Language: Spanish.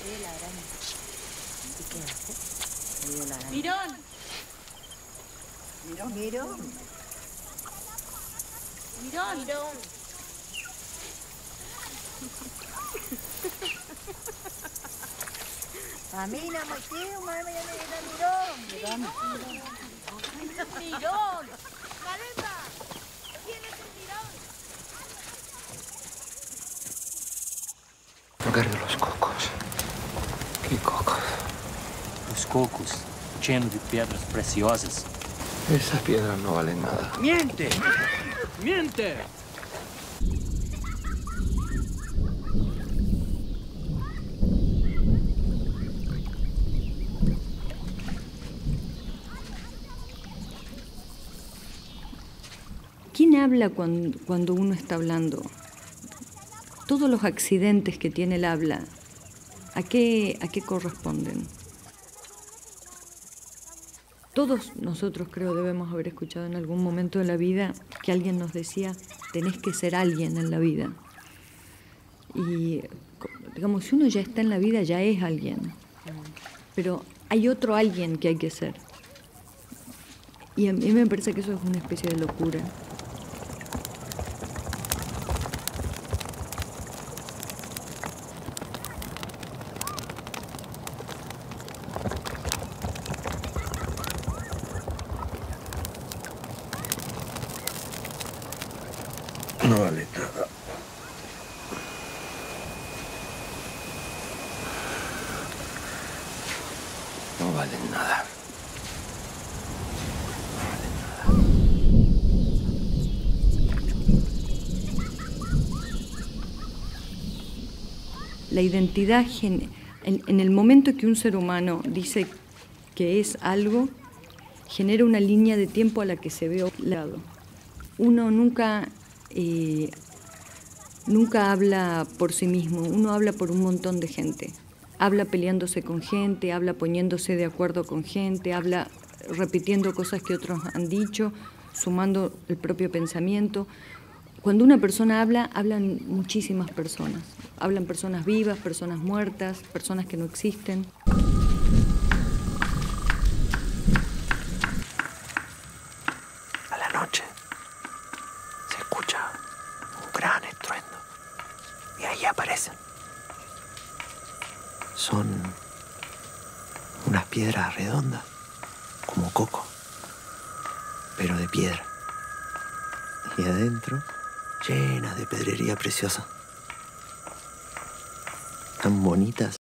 la araña. ¿Y qué hace? Salió la araña. ¡Mirón! Mirón, mirón. ¡Mirón! Mirón. Mamina, Mateo, mamá, mirón. ¡Mirón! ¡Mirón! ¡Caramba! ¿Quién es el mirón? Magari los cocos. ¿Qué cocos? Los cocos, llenos de piedras preciosas. Esas piedras no valen nada. ¡Miente! ¡Miente! ¿Quién habla cuando uno está hablando? Todos los accidentes que tiene el habla, ¿a qué corresponden? Todos nosotros creo debemos haber escuchado en algún momento de la vida que alguien nos decía, tenés que ser alguien en la vida. Y digamos, si uno ya está en la vida, ya es alguien. Pero hay otro alguien que hay que ser. Y a mí me parece que eso es una especie de locura. No vale nada. No valen nada. La identidad, en el momento que un ser humano dice que es algo, genera una línea de tiempo a la que se ve obligado. Uno nunca habla por sí mismo, uno habla por un montón de gente. Habla peleándose con gente, habla poniéndose de acuerdo con gente, habla repitiendo cosas que otros han dicho, sumando el propio pensamiento. Cuando una persona habla, hablan muchísimas personas. Hablan personas vivas, personas muertas, personas que no existen. A la noche se escucha un gran estruendo y ahí aparecen. Son unas piedras redondas, como coco, pero de piedra. Y adentro, llenas de pedrería preciosa. Tan bonitas